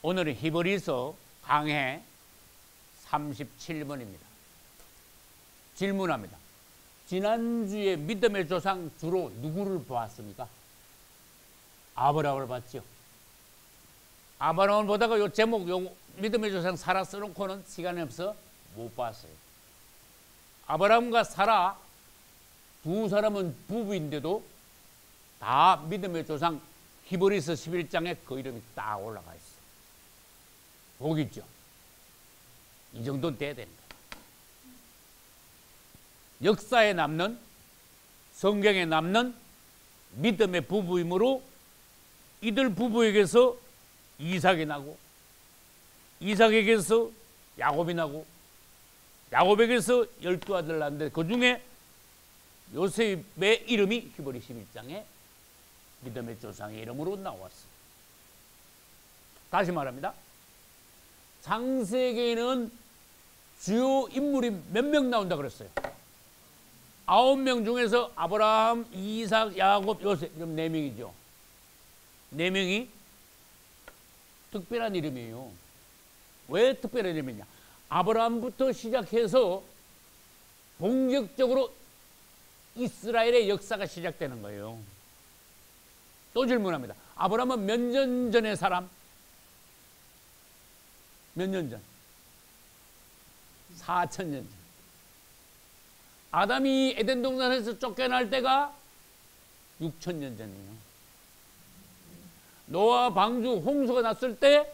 오늘은 히브리서 강해 37번입니다. 질문합니다. 지난주에 믿음의 조상 주로 누구를 보았습니까? 아브라함을 봤죠. 아브라함을 보다가 요 제목, 요 믿음의 조상 사라 써놓고는 시간이 없어 못 봤어요. 아브라함과 사라 두 사람은 부부인데도 다 믿음의 조상 히브리서 11장에 그 이름이 딱 올라가 있어. 복 있죠. 이 정도는 돼야 된다. 역사에 남는, 성경에 남는 믿음의 부부이므로 이들 부부에게서 이삭이 나고, 이삭에게서 야곱이 나고, 야곱에게서 12아들 낳는데 그 중에 요셉의 이름이 히브리 11장에 믿음의 조상의 이름으로 나왔어요. 다시 말합니다. 창세기에는 주요 인물이 몇 명 나온다 그랬어요? 9명 중에서 아브라함, 이삭, 야곱, 요셉 이런 4명이죠. 4명이 특별한 이름이에요. 왜 특별한 이름이냐? 아브라함부터 시작해서 본격적으로 이스라엘의 역사가 시작되는 거예요. 또 질문합니다. 아브라함은 몇 년 전의 사람? 몇 년 전? 4,000년 전. 아담이 에덴 동산에서 쫓겨날 때가 6,000년 전이에요. 노아 방주 홍수가 났을 때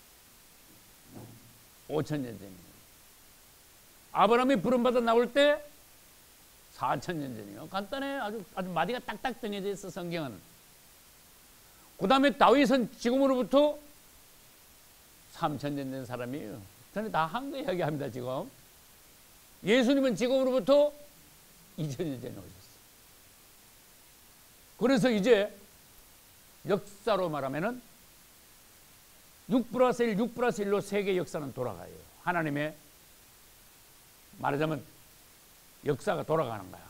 5,000년 전이에요. 아브라함이 부름받아 나올 때 4,000년 전이에요. 간단해. 아주 마디가 딱딱 정해져 있어, 성경은. 그 다음에 다윗은 지금으로부터 3,000년 된 사람이에요. 저는 다 한 거 이야기합니다, 지금. 예수님은 지금으로부터 2,000년 전에 오셨어요. 그래서 이제 역사로 말하면은 6+1, 6+1로 세계 역사는 돌아가요. 하나님의 말하자면 역사가 돌아가는 거야.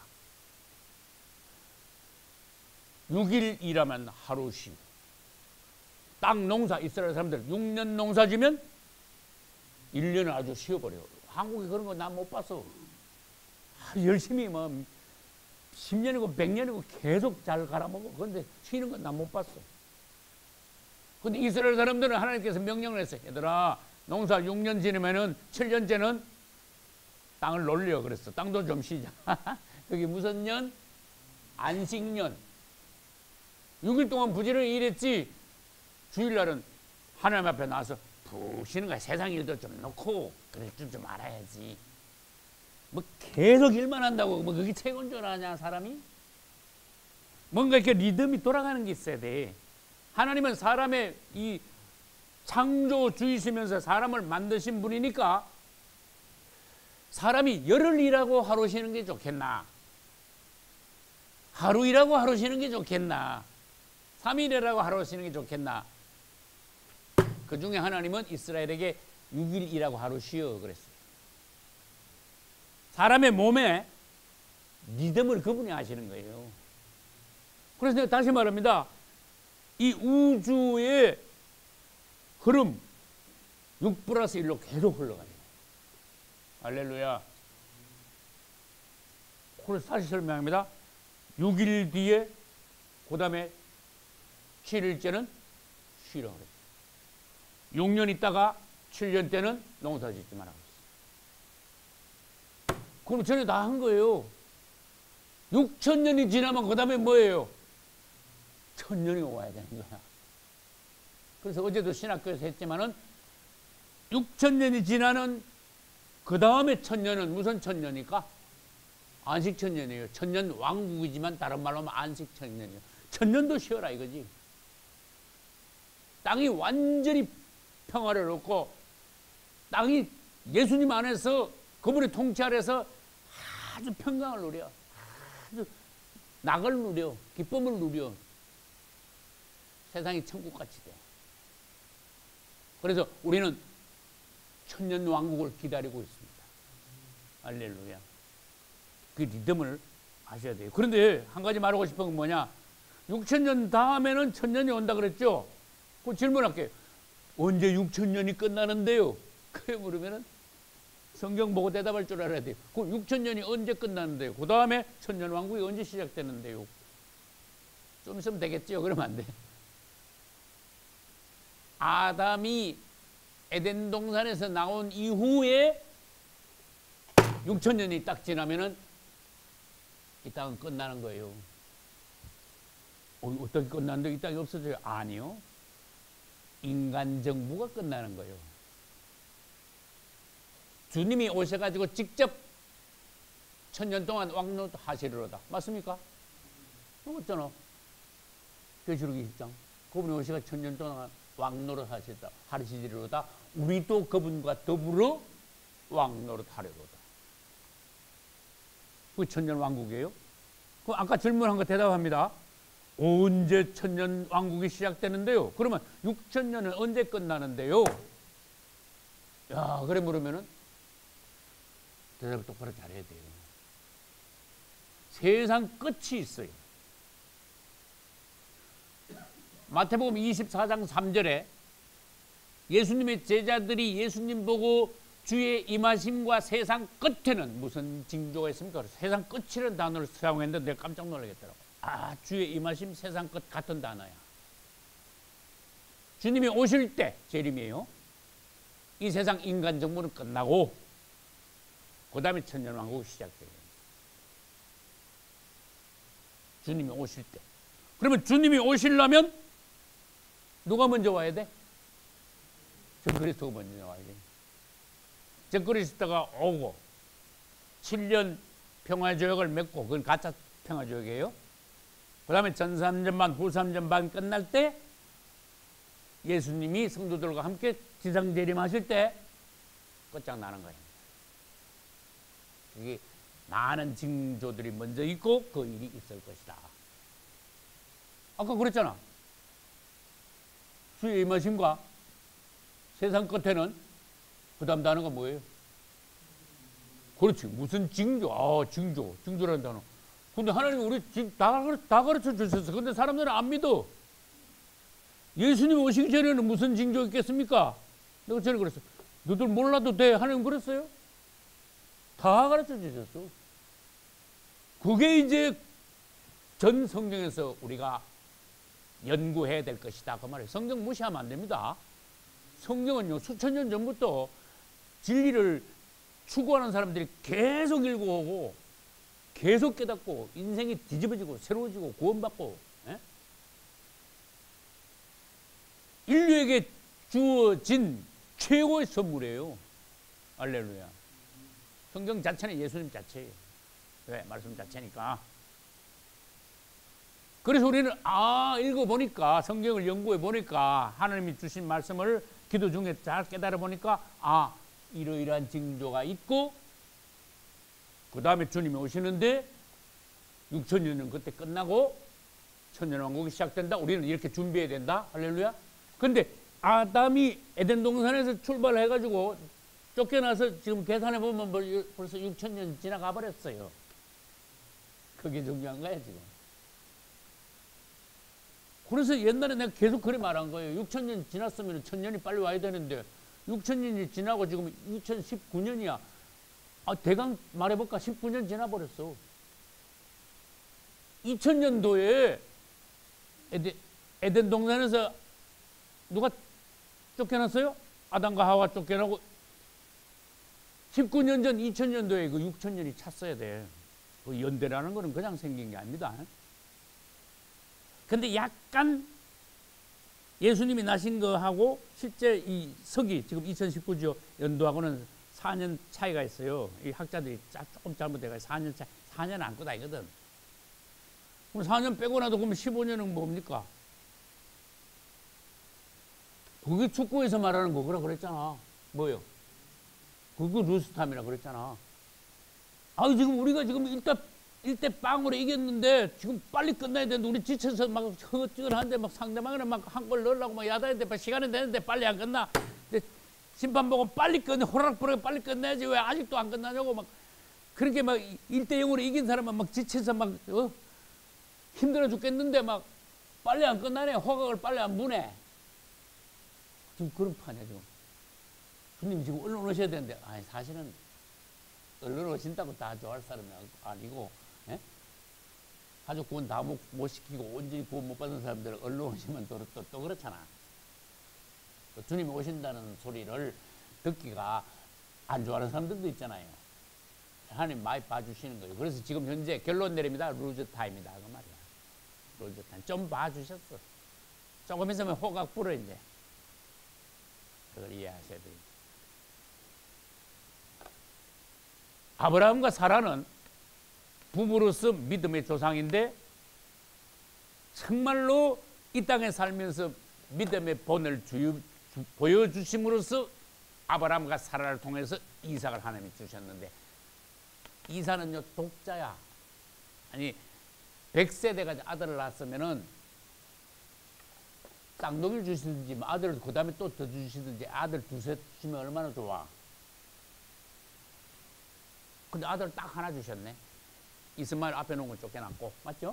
6일 일하면 하루 쉬고, 땅 농사, 이스라엘 사람들 6년 농사 지면 1년을 아주 쉬어버려요. 한국에 그런 거 난 못 봤어. 열심히 뭐 10년이고 100년이고 계속 잘 갈아먹어. 그런데 쉬는 건 난 못 봤어. 근데 이스라엘 사람들은 하나님께서 명령을 했어요. 얘들아, 농사 6년 지내면은 7년째는 땅을 놀려 그랬어. 땅도 좀 쉬자. 그게 무슨 년? 안식년. 6일 동안 부지런히 일했지. 주일날은 하나님 앞에 나와서 푹 쉬는 거야. 세상 일도 좀 놓고 그럴 줄 좀 알아야지. 뭐 계속 일만 한다고 뭐 그게 최고인 줄 아냐, 사람이? 뭔가 이렇게 리듬이 돌아가는 게 있어야 돼. 하나님은 사람의 이 창조주이시면서 사람을 만드신 분이니까 사람이 열흘 일하고 하루 쉬는 게 좋겠나? 하루 일하고 하루 쉬는 게 좋겠나? 3일 일하고 하루 쉬는 게 좋겠나? 그 중에 하나님은 이스라엘에게 6일 일하고 하루 쉬어 그랬어요. 사람의 몸에 리듬을 그분이 하시는 거예요. 그래서 내가 다시 말합니다. 이 우주의 흐름 6+1로 계속 흘러가요. 할렐루야. 그래서 다시 설명합니다. 6일 뒤에 그 다음에 7일째는 쉬라 그랬어요. 6년 있다가 7년 때는 농사 짓지 말라고 했어요. 그럼 전에 다 한 거예요. 6,000년이 지나면 그 다음에 뭐예요? 1,000년이 와야 되는 거야. 그래서 어제도 신학교에서 했지만은 6,000년이 지나는 그 다음에 1,000년은 무슨 1,000년입니까? 안식 1,000년이에요. 1,000년 왕국이지만 다른 말로 하면 안식 1,000년이에요. 1,000년도 쉬어라 이거지. 땅이 완전히 평화를 얻고 땅이 예수님 안에서 그분의 통치 아래서 아주 평강을 누려, 아주 낙을 누려, 기쁨을 누려. 세상이 천국같이 돼. 그래서 우리는 1,000년 왕국을 기다리고 있습니다. 할렐루야. 그 리듬을 아셔야 돼요. 그런데 한 가지 말하고 싶은 건 뭐냐? 6,000년 다음에는 1,000년이 온다 그랬죠? 그 질문할게요. 언제 6천년이 끝나는데요? 그래 물으면은 성경 보고 대답할 줄 알아야 돼요. 그 6천년이 언제 끝나는데요? 그 다음에 천년왕국이 언제 시작되는데요? 좀 있으면 되겠죠? 그러면 안 돼. 아담이 에덴 동산에서 나온 이후에 6천년이 딱 지나면은 이 땅은 끝나는 거예요. 어떻게 끝나는데 이 땅이 없어져요? 아니요. 인간 정부가 끝나는 거예요. 주님이 오셔가지고 직접 천년 동안 왕노하시리로다. 맞습니까? 맞잖아. 계시록 20장. 그분이 오셔가 천년 동안 왕노릇 하시리로다. 우리도 그분과 더불어 왕노릇 하리로다. 그 천년 왕국이에요. 그럼 아까 질문한 거 대답합니다. 언제 천년 왕국이 시작되는데요? 그러면 6천년은 언제 끝나는데요? 야, 그래 물으면은 대답을 똑바로 잘해야 돼요. 세상 끝이 있어요. 마태복음 24장 3절에 예수님의 제자들이 예수님 보고 주의 임하심과 세상 끝에는 무슨 징조가 있습니까? 세상 끝이라는 단어를 사용했는데 내가 깜짝 놀라겠더라고. 아, 주의 임하심 세상 끝 같은 단어야. 주님이 오실 때 재림이에요. 이 세상 인간 정부는 끝나고 그 다음에 천년왕국이 시작돼요. 주님이 오실 때. 그러면 주님이 오시려면 누가 먼저 와야 돼? 적그리스도가 먼저 와야 돼. 적그리스도가 오고 7년 평화조약을 맺고 그건 가짜 평화조약이에요. 그 다음에 전삼전반 후삼전반 끝날 때 예수님이 성도들과 함께 지상재림하실 때 끝장나는 거예요. 이게 많은 징조들이 먼저 있고 그 일이 있을 것이다. 아까 그랬잖아. 주의 임하심과 세상 끝에는 그 다음 단어가 뭐예요? 그렇지. 무슨 징조? 아, 징조라는 단어. 근데 하나님 우리 다 가르쳐 주셨어. 근데 사람들은 안 믿어. 예수님 오시기 전에는 무슨 징조 있겠습니까? 내가 전에 그랬어. 너들 몰라도 돼. 하나님 그랬어요? 다 가르쳐 주셨어. 그게 이제 전 성경에서 우리가 연구해야 될 것이다. 그 말이에요. 성경 무시하면 안 됩니다. 성경은요, 수천 년 전부터 진리를 추구하는 사람들이 계속 읽어오고, 계속 깨닫고, 인생이 뒤집어지고, 새로워지고, 구원받고, 예? 인류에게 주어진 최고의 선물이에요. 할렐루야. 성경 자체는 예수님 자체예요. 왜? 말씀 자체니까. 그래서 우리는 읽어보니까, 성경을 연구해보니까, 하나님이 주신 말씀을 기도 중에 잘 깨달아보니까, 이러이러한 징조가 있고, 그 다음에 주님이 오시는데 6천년은 그때 끝나고 천년왕국이 시작된다. 우리는 이렇게 준비해야 된다. 할렐루야. 근데 아담이 에덴 동산에서 출발을 해가지고 쫓겨나서 지금 계산해보면 벌써 6천년 지나가 버렸어요. 그게 중요한 거야 지금. 그래서 옛날에 내가 계속 그래 말한 거예요. 6천년 지났으면 천년이 빨리 와야 되는데 6천년이 지나고 지금 2019년이야. 대강 말해볼까? 19년 지나버렸어. 2000년도에 에덴 동산에서 누가 쫓겨났어요? 아담과 하와 쫓겨나고 19년 전 2000년도에 그 6천년이 찼어야 돼. 그 연대라는 거는 그냥 생긴 게 아닙니다. 근데 약간 예수님이 나신 거하고 실제 이 서기 지금 2019죠. 연도하고는 4년 차이가 있어요. 이 학자들이 조금 잘못해가지고 4년 차이, 4년 안고 다니거든. 그럼 4년 빼고 나도 그러면 15년은 뭡니까? 그게 축구에서 말하는 거구나 그랬잖아. 뭐요? 그거 루스탐이라 그랬잖아. 지금 우리가 지금 1대 빵으로 이겼는데 지금 빨리 끝나야 되는데 우리 지쳐서 막 허허찌근한데 막 상대방은 막 한 골 넣으려고 막 야단인데 막 시간이 되는데 빨리 안 끝나. 심판 보고 빨리 끝내, 호락 부르게 빨리 끝내야지 왜 아직도 안 끝나냐고 막 그렇게 막 1대0으로 이긴 사람은 막 지쳐서 막 힘들어 죽겠는데 막 빨리 안 끝나네. 호각을 빨리 안 부네. 지금 그런 판이야 지금. 주님 지금 얼른 오셔야 되는데, 아니 사실은 얼른 오신다고 다 좋아할 사람이 아니고, 예? 가족 구원 다 못 시키고 온전히 구원 못 받은 사람들은 얼른 오시면 또 그렇잖아. 또 주님이 오신다는 소리를 듣기가 안 좋아하는 사람들도 있잖아요. 하나님 많이 봐주시는 거예요. 그래서 지금 현재 결론 내립니다. 루즈 타임이다 그 말이야. 루즈 타임 좀 봐주셨어. 조금 있으면 호각 불어 이제. 그걸 이해하셔야 돼요. 아브라함과 사라는 부부로서 믿음의 조상인데 정말로 이 땅에 살면서 믿음의 본을 보여주심으로써 아브라함과 사라를 통해서 이삭을 하나님이 주셨는데, 이삭은요 독자야. 아니 100세대가 아들을 낳았으면은 쌍둥이를 주시든지 아들을 그 다음에 또 더 주시든지 아들 두세 주시면 얼마나 좋아. 근데 아들 딱 하나 주셨네. 이스마엘 앞에 놓은 걸 쫓겨났고, 맞죠?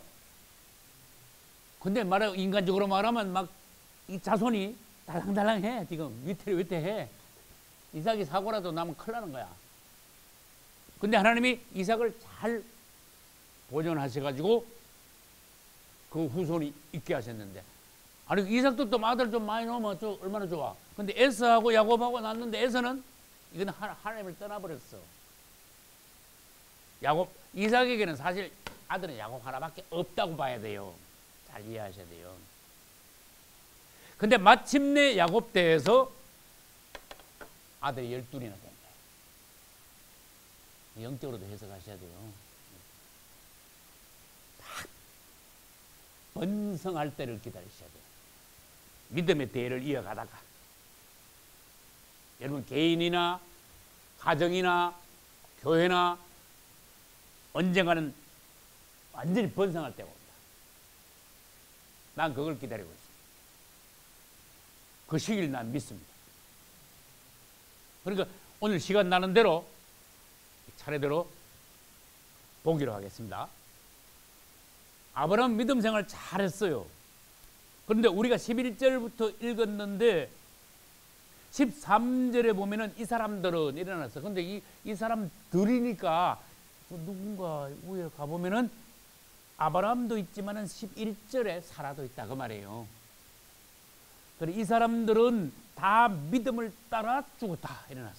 근데 인간적으로 말하면 막 이 자손이 달랑달랑해. 지금 위태위태해. 이삭이 사고라도 나면 큰일 나는 거야. 근데 하나님이 이삭을 잘 보존하셔가지고 그 후손이 있게 하셨는데, 아니 이삭도 또 아들 좀 많이 넣으면 얼마나 좋아. 근데 에서하고 야곱하고 낳았는데 에서는 이건 하나님을 떠나버렸어. 이삭에게는 사실 아들은 야곱 하나밖에 없다고 봐야 돼요. 잘 이해하셔야 돼요. 근데 마침내 야곱 때에서 아들이 12이나 된 거예요. 영적으로도 해석하셔야 돼요. 딱 번성할 때를 기다리셔야 돼요. 믿음의 대를 이어가다가 여러분 개인이나 가정이나 교회나 언젠가는 완전히 번성할 때가 온다. 난 그걸 기다리고 있습니다. 그 시기를 난 믿습니다. 그러니까 오늘 시간 나는 대로 차례대로 보기로 하겠습니다. 아브라함 믿음 생활 잘했어요. 그런데 우리가 11절부터 읽었는데 13절에 보면은 이 사람들은 일어났어. 근데 이 사람들이니까 누군가 위에 가보면은 아브라함도 있지만은 11절에 사라도 있다 그 말이에요. 그래 이 사람들은 다 믿음을 따라 죽었다 일어났어.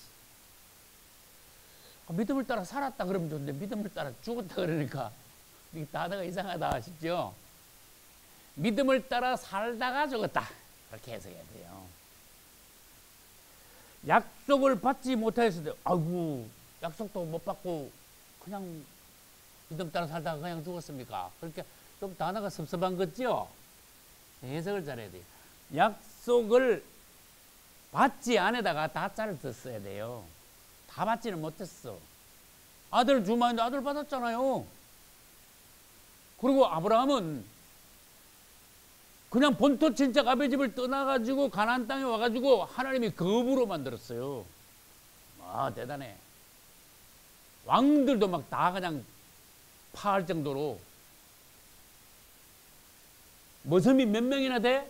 믿음을 따라 살았다 그러면 좋은데 믿음을 따라 죽었다 그러니까 이 단어가 이상하다 싶죠. 믿음을 따라 살다가 죽었다 그렇게 해석해야 돼요. 약속을 받지 못했을 때 아이고 약속도 못 받고 그냥 믿음 따라 살다가 그냥 죽었습니까? 그렇게 좀 단어가 섭섭한 거죠? 해석을 잘해야 돼요. 약속을 받지 않에다가 다짜를 썼어야 돼요. 다 받지는 못했어. 아들 주마 했는데 아들 받았잖아요. 그리고 아브라함은 그냥 본토 친척 아버지 집을 떠나가지고 가나안 땅에 와가지고 하나님이 거부로 만들었어요. 아 대단해. 왕들도 막 다 그냥 파할 정도로. 머슴이 몇 명이나 돼?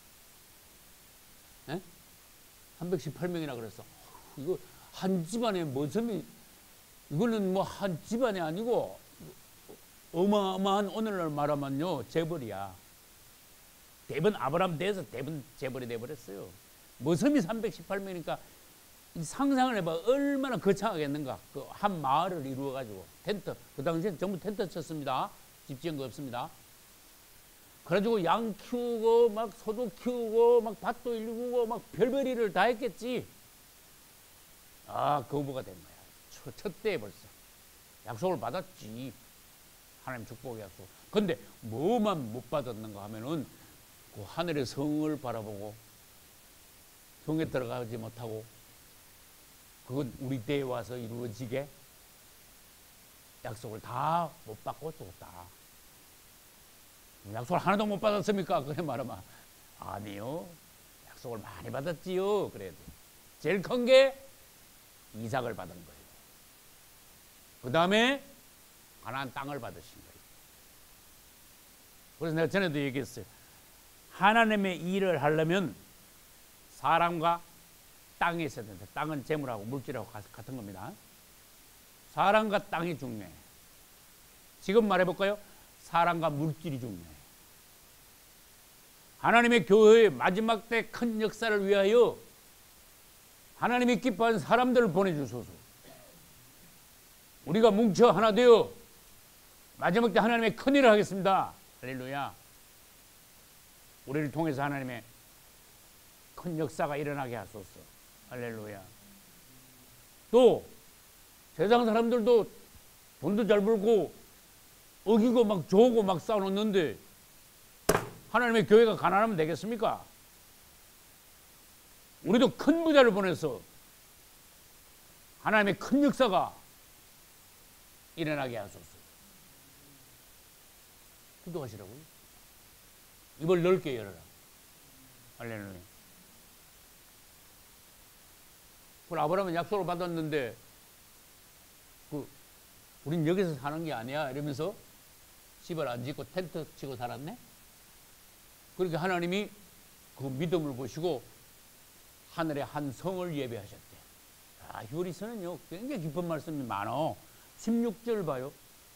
318명이나 그랬어. 이거 한 집안에 머슴이, 이거는 뭐 한 집안이 아니고 어마어마한 오늘날 말하면요 재벌이야. 대부분 아브라함 대에서 대부분 재벌이 돼버렸어요. 머슴이 318명이니까 상상을 해봐. 얼마나 거창하겠는가. 그 한 마을을 이루어가지고 텐트, 그 당시엔 전부 텐트 쳤습니다. 집 지은 거 없습니다. 그래가지고 양 키우고 막 소도 키우고 막 밭도 일구고 막 별별 일을 다 했겠지. 아 거부가 된 거야. 첫 때에 벌써 약속을 받았지. 하나님 축복의 약속. 근데 뭐만 못 받았는가 하면은 그 하늘의 성을 바라보고 성에 들어가지 못하고, 그건 우리 때에 와서 이루어지게 약속을 다 못 받고 죽었다. 약속을 하나도 못 받았습니까? 그래 말하면 아니요. 약속을 많이 받았지요. 그래야 돼. 제일 큰 게 이삭을 받은 거예요. 그 다음에 가나안 땅을 받으신 거예요. 그래서 내가 전에도 얘기했어요. 하나님의 일을 하려면 사람과 땅이 있어야 된다. 땅은 재물하고 물질하고 같은 겁니다. 사람과 땅이 중요해. 지금 말해볼까요? 사람과 물질이 중요해. 하나님의 교회의 마지막 때 큰 역사를 위하여 하나님이 기뻐하는 사람들을 보내주소서. 우리가 뭉쳐 하나 되어 마지막 때 하나님의 큰 일을 하겠습니다. 할렐루야. 우리를 통해서 하나님의 큰 역사가 일어나게 하소서. 할렐루야. 또 세상 사람들도 돈도 잘 벌고 어기고 막 조고 막 쌓아놓는데 하나님의 교회가 가난하면 되겠습니까? 우리도 큰 부자를 보내서 하나님의 큰 역사가 일어나게 하소서. 기도하시라고요. 입을 넓게 열어라. 할렐루야. 그 아브라함은 약속을 받았는데 우린 여기서 사는 게 아니야 이러면서 집을 안 짓고 텐트 치고 살았네. 그렇게 하나님이 그 믿음을 보시고 하늘의 한 성을 예배하셨대. 히브리서는요 굉장히 깊은 말씀이 많어. 16절 봐요.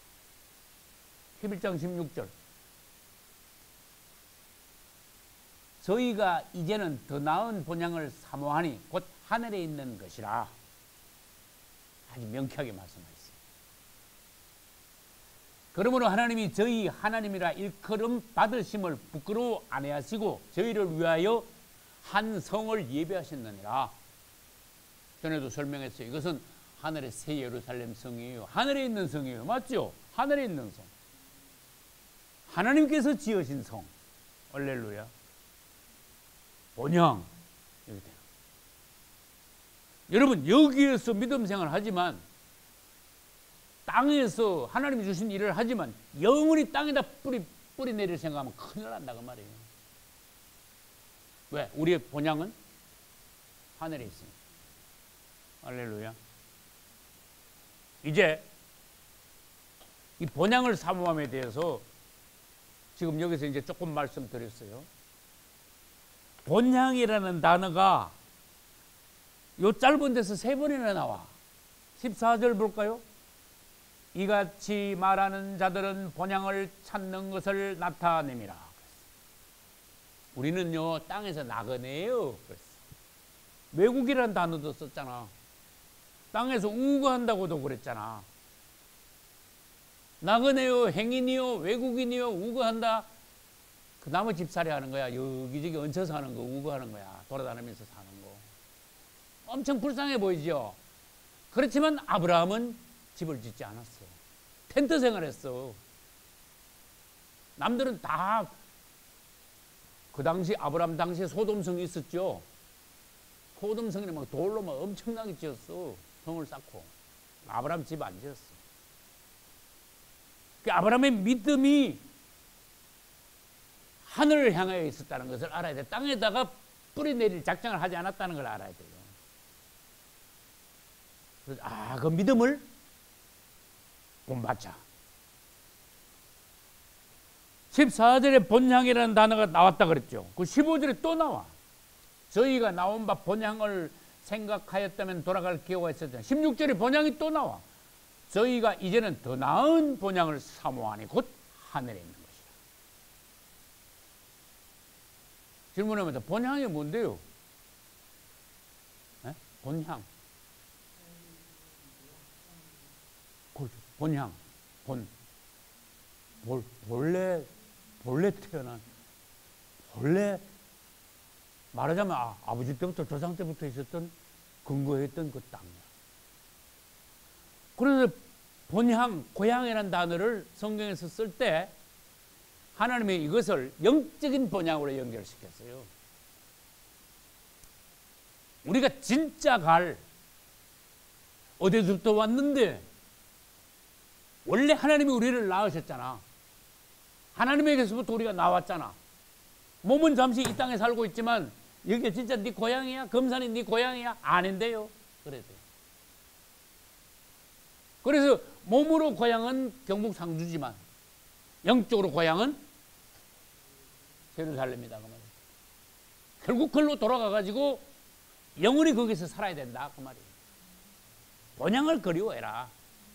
11장 16절. 저희가 이제는 더 나은 본향을 사모하니 곧 하늘에 있는 것이라. 아주 명쾌하게 말씀하셨어요. 그러므로 하나님이 저희 하나님이라 일컬음 받으심을 부끄러워 안 해하시고 저희를 위하여 한 성을 예배하셨느니라. 전에도 설명했어요. 이것은 하늘의 새 예루살렘 성이에요. 하늘에 있는 성이에요. 맞죠? 하늘에 있는 성. 하나님께서 지으신 성. 할렐루야. 본향. 여러분 여기에서 믿음 생활을 하지만 땅에서 하나님이 주신 일을 하지만 영원히 땅에다 뿌리 내릴 생각하면 큰일 난다 그 말이에요. 왜? 우리의 본향은 하늘에 있습니다. 할렐루야. 이제 이 본향을 사모함에 대해서 지금 여기서 이제 조금 말씀드렸어요. 본향이라는 단어가 요 짧은 데서 3번이나 나와. 14절 볼까요? 이같이 말하는 자들은 본향을 찾는 것을 나타냅니다. 우리는요 땅에서 나그네예요. 외국이라는 단어도 썼잖아. 땅에서 우거한다고도 그랬잖아. 나그네요, 행인이요, 외국인이요, 우거한다. 그 나무 집살이 하는 거야. 여기저기 얹혀서 하는 거, 우거하는 거야. 돌아다니면서 사는 거. 엄청 불쌍해 보이죠? 그렇지만 아브라함은 집을 짓지 않았어. 텐트 생활했어. 남들은 다 그 당시 아브라함 당시에 소돔성이 있었죠. 소돔성이 막 돌로 막 엄청나게 지었어. 성을 쌓고. 아브라함 집 안 지었어. 그 아브라함의 믿음이 하늘을 향하여 있었다는 것을 알아야 돼. 땅에다가 뿌리 내릴 작정을 하지 않았다는 걸 알아야 돼요. 그래서 그 믿음을 본받자. 14절에 본향이라는 단어가 나왔다 그랬죠. 그 15절에 또 나와. 저희가 나온 바 본향을 생각하였다면 돌아갈 기회가 있었잖아요. 16절에 본향이 또 나와. 저희가 이제는 더 나은 본향을 사모하니 곧 하늘에 있는 것이다. 질문합니다. 본향이 뭔데요? 네? 본향. 본향. 본래 태어난, 본래 말하자면 아버지 때부터 조상 때부터 있었던 근거했던 그 땅이야. 그래서 본향, 고향이라는 단어를 성경에서 쓸 때 하나님이 이것을 영적인 본향으로 연결시켰어요. 우리가 진짜 갈 어디서부터 왔는데 원래 하나님이 우리를 낳으셨잖아. 하나님에게서부터 우리가 나왔잖아. 몸은 잠시 이 땅에 살고 있지만 여기가 진짜 네 고향이야? 금산이 네 고향이야? 아닌데요. 그래도. 그래서 몸으로 고향은 경북 상주지만 영적으로 고향은 예루살렘이다. 그 말이에요. 결국 그걸로 돌아가가지고 영원히 거기서 살아야 된다 그 말이에요. 본향을 그리워해라.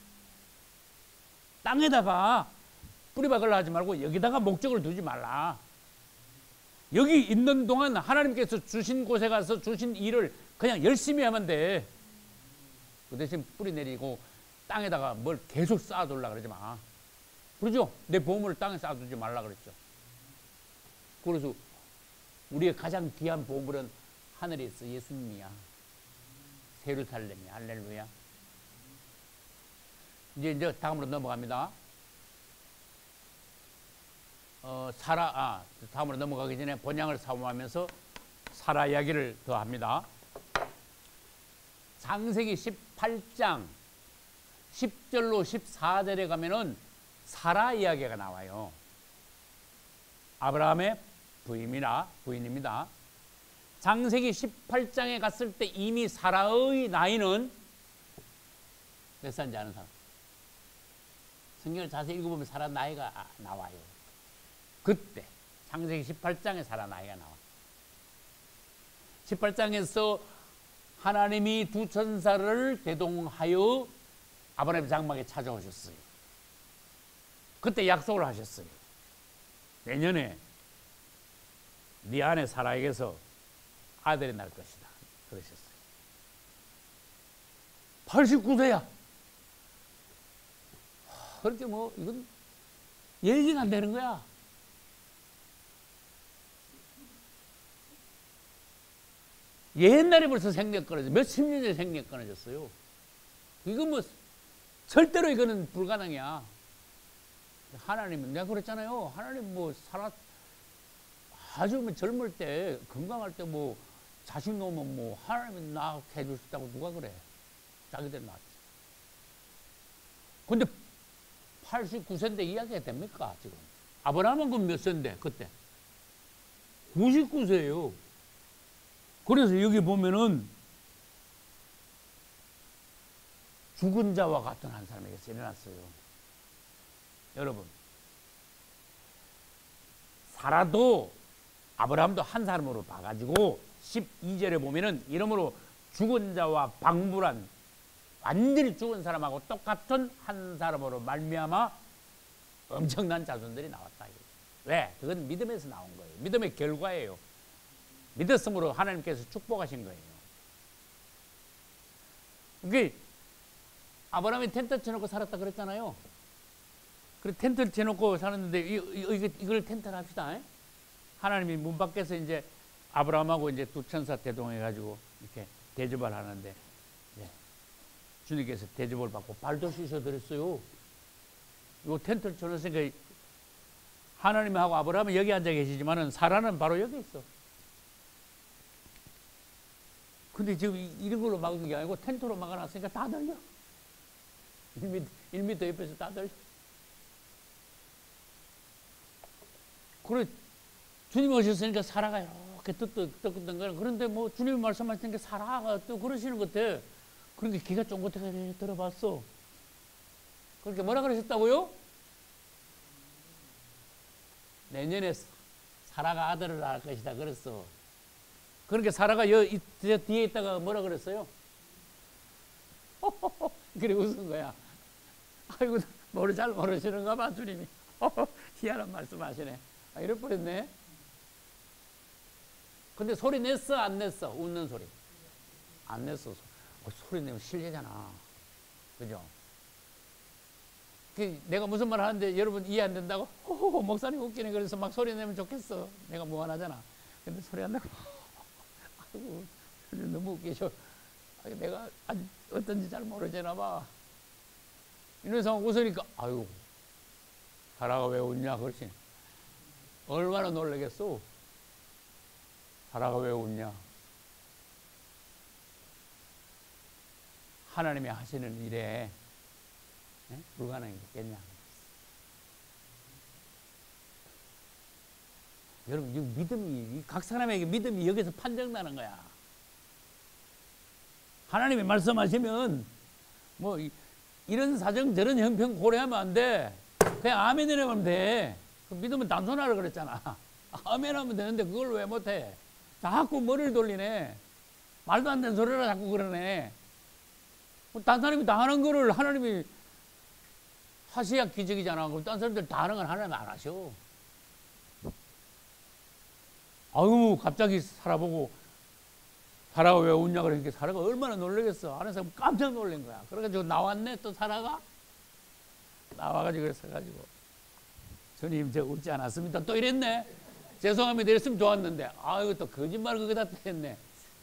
땅에다가 뿌리박을 하지 말고 여기다가 목적을 두지 말라. 여기 있는 동안 하나님께서 주신 곳에 가서 주신 일을 그냥 열심히 하면 돼. 그 대신 뿌리 내리고 땅에다가 뭘 계속 쌓아두려고 그러지 마. 그러죠? 내 보물을 땅에 쌓아두지 말라 그랬죠. 그래서 우리의 가장 귀한 보물은 하늘에 있어 예수님이야. 새 예루살렘이야. 할렐루야. 이제 다음으로 넘어갑니다. 다음으로 넘어가기 전에 본향을 사모하면서 사라 이야기를 더 합니다. 창세기 18장 10절로 14절에 가면은 사라 이야기가 나와요. 아브라함의 부인입니다. 창세기 18장에 갔을 때 이미 사라의 나이는 몇 살인지 아는 사람? 성경을 자세히 읽어보면 사라 나이가 나와요. 그때 창세기 18장에 사라 나이가 나와. 18장에서 하나님이 두 천사를 대동하여 아브라함 장막에 찾아오셨어요. 그때 약속을 하셨어요. 내년에 네 아내 사라에게서 아들이 날 것이다. 그러셨어요. 89세야. 그렇게 뭐 이건 얘기가 안 되는 거야. 옛날에 벌써 생력 끊어져. 몇십 년 전에 생력 끊어졌어요. 이거 뭐 절대로 이거는 불가능이야. 하나님은 내가 그랬잖아요. 하나님 뭐 아주 뭐 젊을 때 건강할 때 뭐 자식 놓으면 뭐 하나님은 낳게 해줄 수 있다고 누가 그래. 자기들 낳았지. 근데 89세인데 이야기가 됩니까 지금? 아브라함은 그럼 몇 세인데 그때? 99세예요. 그래서 여기 보면은 죽은 자와 같은 한 사람에게서 일어났어요. 여러분, 사라도 아브라함도 한 사람으로 봐가지고 12절에 보면은 이러므로 죽은 자와 방불한 완전히 죽은 사람하고 똑같은 한 사람으로 말미암아 엄청난 자손들이 나왔다. 왜? 그건 믿음에서 나온 거예요. 믿음의 결과예요. 믿었으므로 하나님께서 축복하신 거예요. 그게 아브라함이 텐트 쳐놓고 살았다 그랬잖아요. 그래 텐트를 쳐놓고 살았는데 이걸 텐트를 합시다. 하나님이 문 밖에서 이제 아브라함하고 이제 두 천사 대동해가지고 이렇게 대접을 하는데 주님께서 대접을 받고 발도 씻어드렸어요. 요 텐트를 쳐놓으니까 하나님하고 아브라함은 여기 앉아 계시지만은 사라는 바로 여기 있어. 근데 지금 이런 걸로 막은 게 아니고 텐트로 막아놨으니까 다 들려. 1m 옆에서 다 들려. 그래, 주님이 오셨으니까 사라가 이렇게 뜨끈뜨끈. 그런데 뭐 주님이 말씀하시니까 사라가 또 그러시는 것 같아. 그러니까 귀가 쫑긋하게 들어봤어. 그렇게 뭐라 그러셨다고요? 내년에 사라가 아들을 낳을 것이다 그랬어. 그러니까 사라가 뒤에 있다가 뭐라 그랬어요? 그래 웃은 거야. 아이고 뭐를 잘 모르시는가 봐 주님이. 희한한 말씀하시네. 이럴 뻔했네. 근데 소리 냈어 안 냈어? 웃는 소리 안 냈어. 소리 내면 실례잖아. 그죠? 내가 무슨 말 하는데 여러분 이해 안 된다고? 목사님 웃기네. 그래서 막 소리 내면 좋겠어. 내가 무한하잖아. 근데 소리 안 내고 아이고 너무 웃기셔. 내가 아직 어떤지 잘 모르잖아 봐. 이런 상황 웃으니까 아이고 사라가 왜 웃냐 그렇지. 얼마나 놀라겠어. 사라가 왜 웃냐. 하나님이 하시는 일에 불가능이 있겠냐. 여러분, 이 믿음이, 각 사람에게 믿음이 여기서 판정나는 거야. 하나님이 말씀하시면, 뭐, 이런 사정 저런 형편 고려하면 안 돼. 그냥 아멘을 하면 돼. 그 믿음은 단순하라 그랬잖아. 아멘 하면 되는데 그걸 왜 못해? 자꾸 머리를 돌리네. 말도 안 되는 소리를 자꾸 그러네. 딴 사람이 다 하는 거를 하나님이 하셔야 기적이잖아. 그럼 딴 사람들 다 하는 건 하나님 안 하셔. 아유, 갑자기 사라 보고 사라가 왜 웃냐 그러니까 사라가 얼마나 놀라겠어. 아는 사람 깜짝 놀란 거야. 그래가지고 나왔네. 또 사라가 나와가지고 그래가지고 주님 저 웃지 않았습니다. 또 이랬네. 죄송합니다. 이랬으면 좋았는데 아유 또 거짓말 그거다 했네.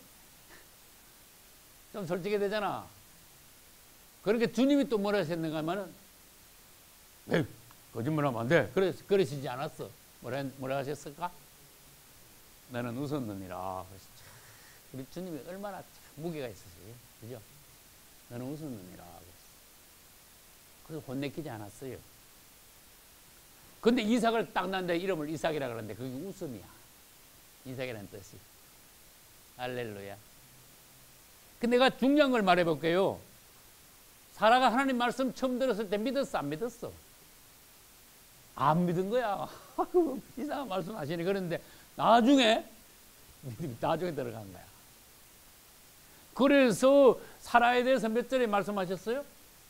좀 솔직히 되잖아. 그러니까 주님이 또 뭐라 하셨는가 하면은 에이 거짓말하면 안 돼. 그러시지 않았어. 뭐라 하셨을까? 나는 웃었느니라. 우리 주님이 얼마나 무게가 있으세요. 그죠? 나는 웃었느니라. 그래서 혼내키지 않았어요. 근데 이삭을 딱 낳는데 이름을 이삭이라 그러는데 그게 웃음이야. 이삭이라는 뜻이. 할렐루야. 근데 내가 중요한 걸 말해볼게요. 사라가 하나님 말씀 처음 들었을 때 믿었어? 안 믿었어? 안 믿은 거야. 이상한 말씀 하시네. 그런데 나중에 믿음이 나중에 들어간 거야. 그래서 사라에 대해서 몇 절에 말씀하셨어요?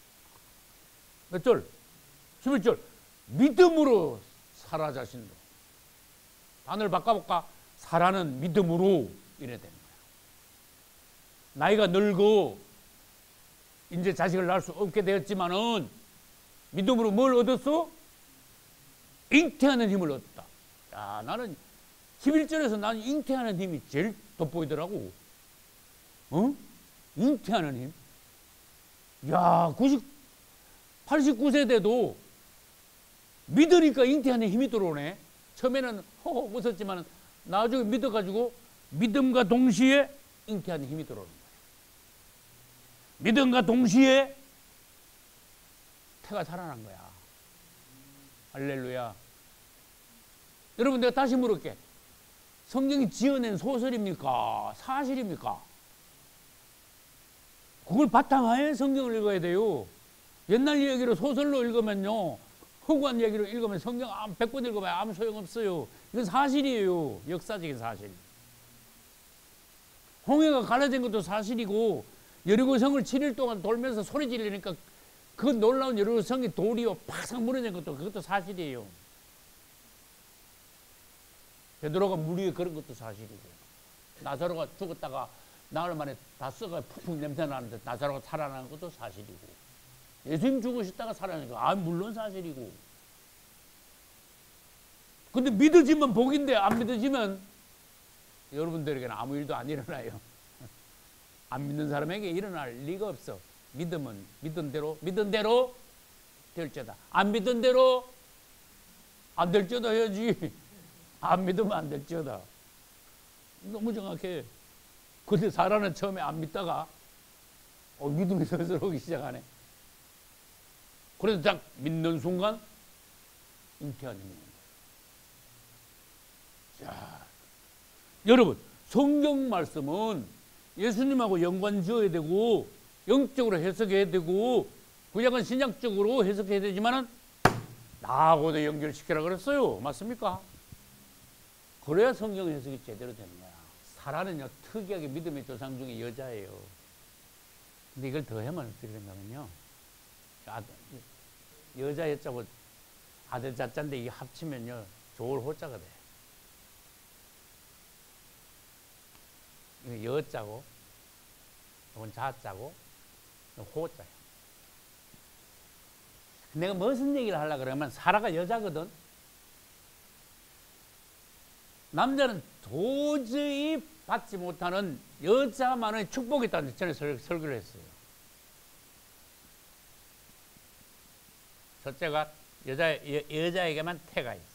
몇 절? 11절. 믿음으로 사라 자신도. 단어를 바꿔볼까? 사라는 믿음으로 이래 되는 거야. 나이가 늙어 이제 자식을 낳을 수 없게 되었지만은 믿음으로 뭘 얻었어? 잉태하는 힘을 얻었다. 야, 나는 11절에서 나는 잉태하는 힘이 제일 돋보이더라고. 어? 잉태하는 힘? 야, 89세 돼도 믿으니까 잉태하는 힘이 들어오네. 처음에는 허허 웃었지만 나중에 믿어가지고 믿음과 동시에 잉태하는 힘이 들어오는 거예요. 믿음과 동시에 태가 살아난 거야. 할렐루야. 여러분 내가 다시 물을게. 성경이 지어낸 소설입니까? 사실입니까? 그걸 바탕하에 성경을 읽어야 돼요. 옛날 이야기로 소설로 읽으면요. 허구한 얘기로 읽으면 성경 100번 읽어봐야 아무 소용없어요. 이건 사실이에요. 역사적인 사실. 홍해가 갈라진 것도 사실이고 여리고성을 7일 동안 돌면서 소리 지르니까 그 놀라운 여리고성이 돌이요 팍 무너진 것도 그것도 사실이에요. 베드로가 물 위에 걸은 것도 사실이고 나사로가 죽었다가 나흘 만에 다 썩어 푹푹 냄새 나는데 나사로가 살아나는 것도 사실이고 예수님 죽으셨다가 살아나는 거 물론 사실이고. 근데 믿어지면 복인데 안 믿어지면 여러분들에게는 아무 일도 안 일어나요. 안 믿는 사람에게 일어날 리가 없어. 믿으면 믿은 대로 될지어다. 안 믿은 대로 안 될지어다 해야지. 안 믿으면 안 될지어다. 너무 정확해. 근데 사라는 처음에 안 믿다가 믿음이 슬슬 오기 시작하네. 그래서 딱 믿는 순간 잉태하는 거예요. 자, 여러분 성경 말씀은 예수님하고 연관 지어야 되고 영적으로 해석해야 되고 구약은 신약적으로 해석해야 되지만은 나하고도 연결시키라 그랬어요. 맞습니까? 그래야 성경 해석이 제대로 되는 거야. 사라는요 특이하게 믿음의 조상 중에 여자예요. 근데 이걸 더 하면 어떻게 된다면요. 여자 여자고 아들 자자인데 이게 합치면요 좋을 호자가 돼. 이거 여자고 이건 자자고 호자야. 내가 무슨 얘기를 하려고 그러면 사라가 여자거든. 남자는 도저히 받지 못하는 여자만의 축복이 있다는 전에 설교를 했어요. 첫째가 여자에게만 태가 있어.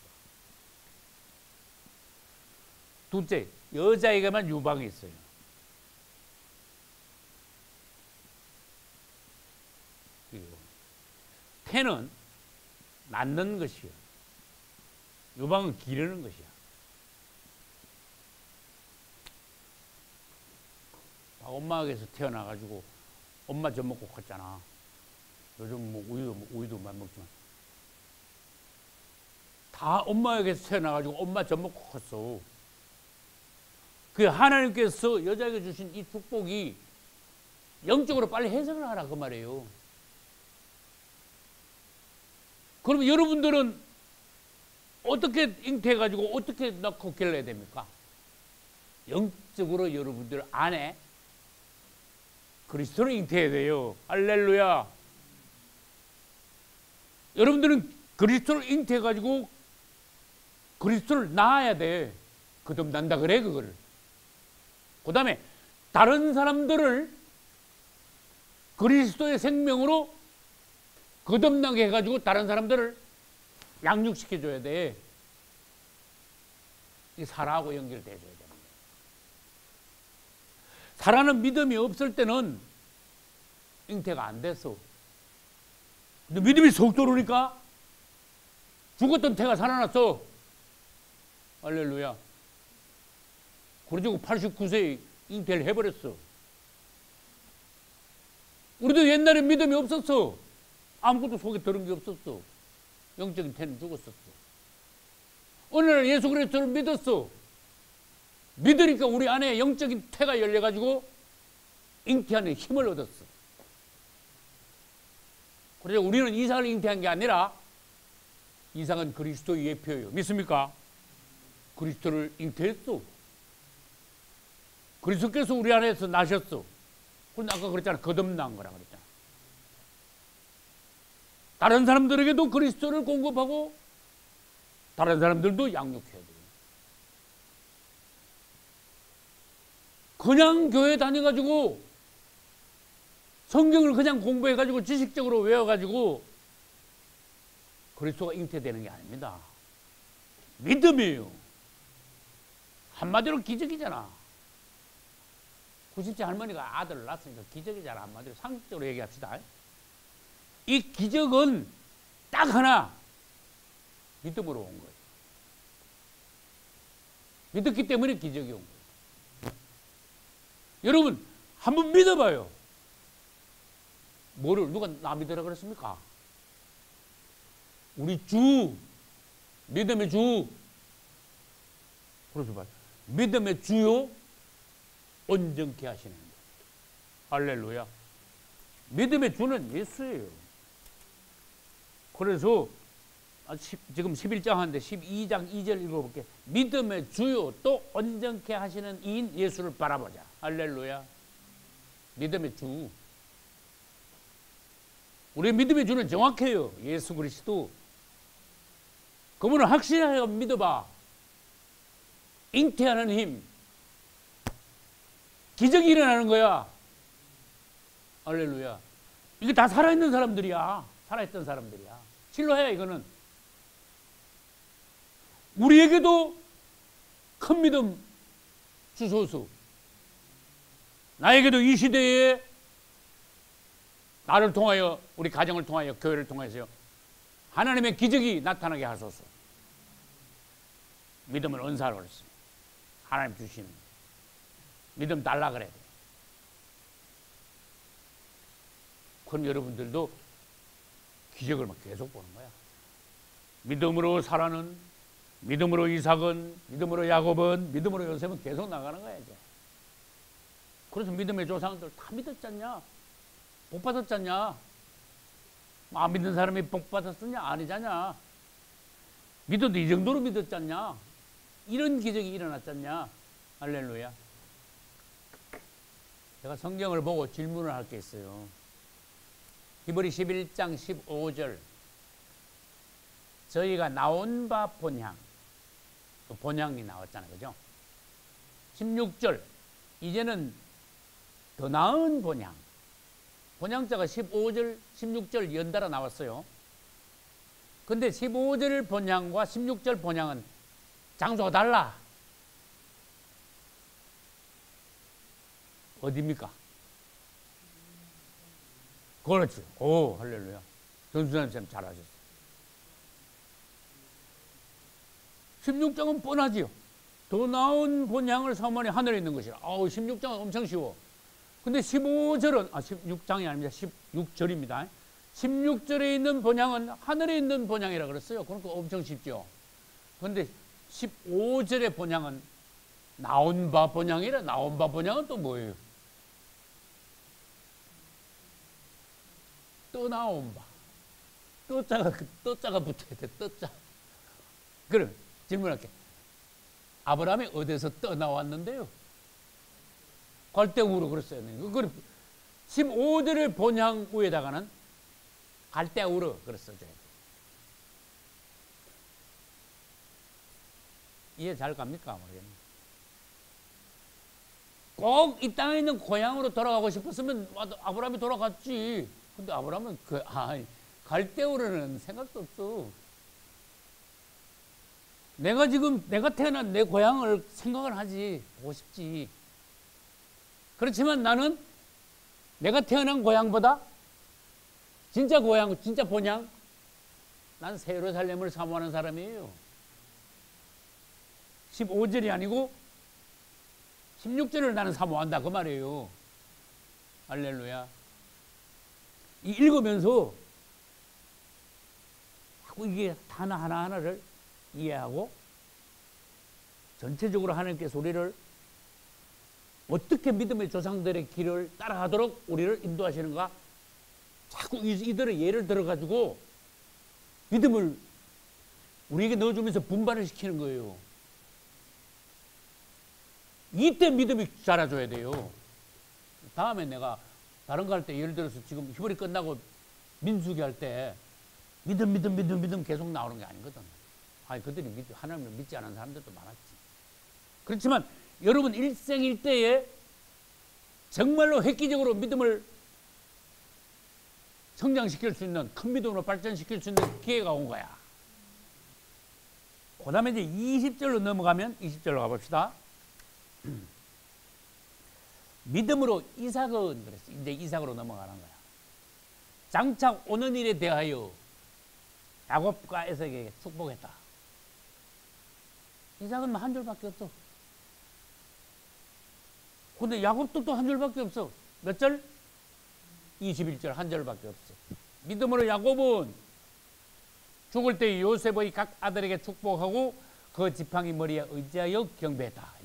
둘째, 여자에게만 유방이 있어요. 태는 낳는 것이요. 유방은 기르는 것이야. 엄마에게서 태어나가지고 엄마 젖 먹고 컸잖아. 요즘 뭐 우유도 많이 먹지만 다 엄마에게서 태어나가지고 엄마 젖 먹고 컸어. 그 하나님께서 여자에게 주신 이 축복이 영적으로 빨리 해석을 하라 그 말이에요. 그러면 여러분들은 어떻게 잉태해가지고 어떻게 낳고 길러야 됩니까? 영적으로 여러분들 안에 그리스도를 잉태해야 돼요. 할렐루야. 여러분들은 그리스도를 잉태해가지고 그리스도를 낳아야 돼. 거듭난다 그래 그걸. 그 다음에 다른 사람들을 그리스도의 생명으로 거듭나게 해가지고 다른 사람들을 양육시켜줘야 돼. 이 사라하고 연결돼줘야 됩니다. 사라는 믿음이 없을 때는 잉태가 안 됐어. 근데 믿음이 속 들어오니까 죽었던 태가 살아났어. 할렐루야. 그래가지고 89세에 잉태를 해버렸어. 우리도 옛날에 믿음이 없었어. 아무것도 속에 들은 게 없었어. 영적인 태는 죽었었어. 어느 날 예수 그리스도를 믿었어. 믿으니까 우리 안에 영적인 태가 열려가지고 잉태하는 힘을 얻었어. 그래서 우리는 이삭을 잉태한 게 아니라 이삭은 그리스도의 예표예요. 믿습니까? 그리스도를 잉태했어. 그리스도께서 우리 안에서 나셨어. 그런데 아까 그랬잖아. 거듭난 거라 그랬잖아. 다른 사람들에게도 그리스도를 공급하고 다른 사람들도 양육해야 돼요. 그냥 교회 다녀가지고 성경을 그냥 공부해가지고 지식적으로 외워가지고 그리스도가 잉태되는 게 아닙니다. 믿음이에요. 한마디로 기적이잖아. 90세 할머니가 아들을 낳았으니까 기적이잖아. 한마디로 상식적으로 얘기합시다. 이 기적은 딱 하나 믿음으로 온 거예요. 믿었기 때문에 기적이 온 거예요. 여러분 한번 믿어봐요. 뭐를 누가 나 믿으라 그랬습니까? 우리 주, 믿음의 주. 그래서 봐요. 믿음의 주요 온전케 하시는 거예요. 할렐루야. 믿음의 주는 예수예요. 그래서 지금 11장 하는데 12장 2절 읽어볼게요. 믿음의 주요 또 온전케 하시는 이인 예수를 바라보자. 할렐루야. 믿음의 주. 우리의 믿음의 주는 정확해요. 예수 그리스도. 그분을 확실하게 믿어봐. 잉태하는 힘. 기적이 일어나는 거야. 할렐루야. 이게 다 살아있는 사람들이야. 살아있던 사람들이야. 실로해야 이거는. 우리에게도 큰 믿음 주소서. 나에게도 이 시대에 나를 통하여 우리 가정을 통하여 교회를 통해서요. 하나님의 기적이 나타나게 하소서. 믿음을 은사로 했습니다. 하나님 주시는 믿음 달라 그래야 돼. 그럼 여러분들도 기적을 막 계속 보는 거야. 믿음으로 사라는, 믿음으로 이삭은, 믿음으로 야곱은, 믿음으로 요셉은 계속 나가는 거야 이제. 그래서 믿음의 조상들 다 믿었잖냐? 복 받았잖냐? 안 믿는 사람이 복 받았었냐? 아니잖냐? 믿어도 이 정도로 믿었잖냐? 이런 기적이 일어났잖냐? 할렐루야. 제가 성경을 보고 질문을 할 게 있어요. 히브리 11장 15절. 저희가 나온 바 본향. 그 본향이 나왔잖아요. 그죠? 16절. 이제는 더 나은 본향. 본향자가 15절, 16절 연달아 나왔어요. 근데 15절 본향과 16절 본향은 장소가 달라. 어디입니까? 그렇죠. 오, 할렐루야. 전수산 쌤 잘하셨어요. 16장은 뻔하지요. 더 나은 본향을 사모하니 하늘에 있는 것이라. 아우, 16장은 엄청 쉬워. 근데 15절은, 16장이 아닙니다. 16절입니다. 16절에 있는 본향은 하늘에 있는 본향이라 그랬어요. 그러니까 엄청 쉽죠. 그런데 15절의 본향은 나온 바 본향이라. 나온 바 본향은 또 뭐예요? 떠나온 바. 떠자가 붙어야 돼. 떠자. 그럼 질문할게. 아브라함이 어디서 떠나왔는데요? 갈대우로 그랬어요. 그럼 15절의 본향 위에다가는 갈대우로 그랬어요. 이해 잘 갑니까? 모르겠네. 꼭 이 땅에 있는 고향으로 돌아가고 싶었으면 아브라함이 돌아갔지. 근데 아브라함은 갈대우로는 생각도 없어. 내가 태어난 내 고향을 생각을 하지. 보고 싶지. 그렇지만 나는 내가 태어난 고향보다 진짜 고향, 진짜 본향, 난 새 예루살렘을 사모하는 사람이에요. 15절이 아니고 16절을 나는 사모한다 그 말이에요. 할렐루야. 읽으면서 자꾸 이게 하나하나를 이해하고 전체적으로 하나님께서 우리를 어떻게 믿음의 조상들의 길을 따라가도록 우리를 인도하시는가, 자꾸 이들의 예를 들어가지고 믿음을 우리에게 넣어주면서 분발을 시키는 거예요. 이때 믿음이 자라줘야 돼요. 다음에 내가 다른 거 할 때, 예를 들어서 지금 휴월이 끝나고 민수기 할 때 믿음 계속 나오는 게 아니거든. 아니, 그들이 하나님을 믿지 않은 사람들도 많았지. 그렇지만 여러분 일생일대에 정말로 획기적으로 믿음을 성장시킬 수 있는, 큰 믿음으로 발전시킬 수 있는 기회가 온 거야. 그 다음에 이제 20절로 넘어가면, 20절로 가봅시다. 믿음으로 이삭은 그랬어. 이제 이삭으로 넘어가는 거야. 장차 오는 일에 대하여 야곱과 에서에게 축복했다. 이삭은 한 줄밖에 없어. 근데 야곱도 또 한 줄밖에 없어. 몇 절? 21절 한 절밖에 없어. 믿음으로 야곱은 죽을 때 요셉의 각 아들에게 축복하고 그 지팡이 머리에 의지하여 경배했다.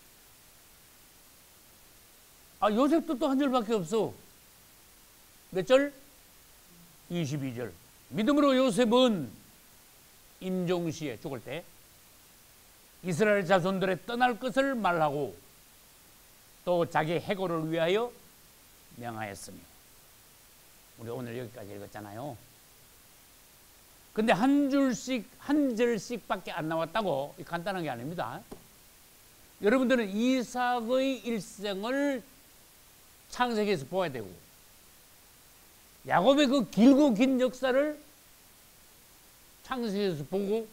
요셉도 또 한 절밖에 없어. 몇 절? 22절. 믿음으로 요셉은 임종시에 죽을 때 이스라엘 자손들의 떠날 것을 말하고 또 자기 해고를 위하여 명하였으며. 우리 오늘 여기까지 읽었잖아요. 근데 한 절씩밖에 안 나왔다고 간단한 게 아닙니다. 여러분들은 이삭의 일생을 창세기에서 보아야 되고, 야곱의 그 길고 긴 역사를 창세기에서 보고